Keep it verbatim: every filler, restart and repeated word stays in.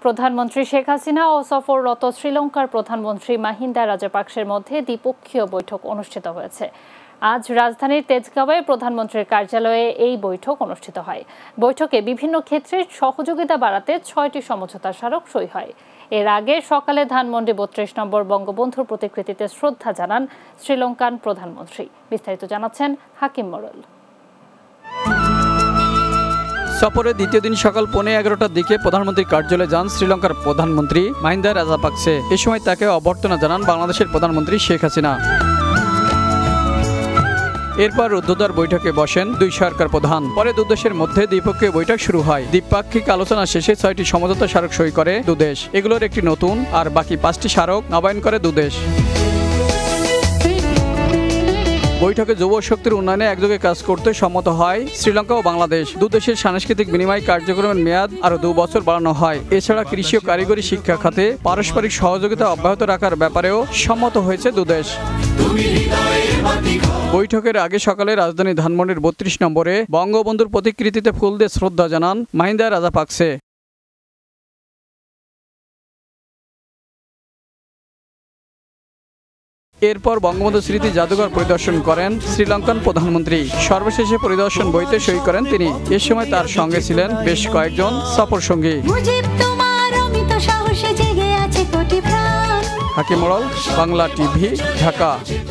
প্রধানমন্ত্রী শেখ হাসিনা ও সফররত শ্রীলঙ্কার প্রধানমন্ত্রী মাহিন্দা রাজাপাকসের মধ্যে দ্বিপক্ষীয় বৈঠক অনুষ্ঠিত হয়েছে। আজ রাজধানীর তেজগাঁওয়ে প্রধানমন্ত্রীর কার্যালয়ে এই বৈঠক অনুষ্ঠিত হয়। বৈঠকে বিভিন্ন ক্ষেত্রে সহযোগিতা বাড়াতে ছয়টি সমঝোতা স্মারক সই হয়। এর আগে সকালে ধানমন্ডি বত্রিশ নম্বর বঙ্গবন্ধুর প্রতিকৃতিতে শ্রদ্ধা জানান শ্রীলঙ্কান প্রধানমন্ত্রী। বিস্তারিত জানাচ্ছেন হাকিম মোড়ল। সফরের দ্বিতীয় দিন সকাল পৌনে এগারোটার দিকে প্রধানমন্ত্রীর কার্যালয়ে যান শ্রীলঙ্কার প্রধানমন্ত্রী মাহিন্দা রাজাপাকসে। এ সময় তাকে অভ্যর্থনা জানান বাংলাদেশের প্রধানমন্ত্রী শেখ হাসিনা। এরপর রুদ্ধদ্বার বৈঠকে বসেন দুই সরকার প্রধান। পরে দুদেশের মধ্যে দ্বিপক্ষীয় বৈঠক শুরু হয়। দ্বিপাক্ষিক আলোচনা শেষে ছয়টি সমঝোতা স্মারক সই করে দুদেশ। এগুলোর একটি নতুন আর বাকি পাঁচটি স্মারক নবায়ন করে দুদেশ। বৈঠকে যুব শক্তির উন্নয়নে একযোগে কাজ করতে সম্মত হয় শ্রীলঙ্কা ও বাংলাদেশ। দুদেশের সাংস্কৃতিক বিনিময় কার্যক্রমের মেয়াদ আরও দু বছর বাড়ানো হয়। এছাড়া কৃষি ও কারিগরি শিক্ষা খাতে পারস্পরিক সহযোগিতা অব্যাহত রাখার ব্যাপারেও সম্মত হয়েছে দুদেশ। বৈঠকের আগে সকালে রাজধানী ধানমন্ডির বত্রিশ নম্বরে বঙ্গবন্ধুর প্রতিকৃতিতে ফুল দিয়ে শ্রদ্ধা জানান মাহিন্দা রাজাপাকসে। এরপর বঙ্গবন্ধু স্মৃতি জাদুঘর পরিদর্শন করেন শ্রীলঙ্কান প্রধানমন্ত্রী। সর্বশেষে পরিদর্শন বইতে সই করেন তিনি। এ সময় তার সঙ্গে ছিলেন বেশ কয়েকজন সফর সঙ্গী। হাকিম মোড়ল, বাংলা টিভি, ঢাকা।